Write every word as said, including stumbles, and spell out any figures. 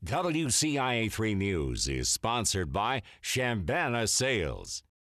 W C I A three News is sponsored by Chambana Sales.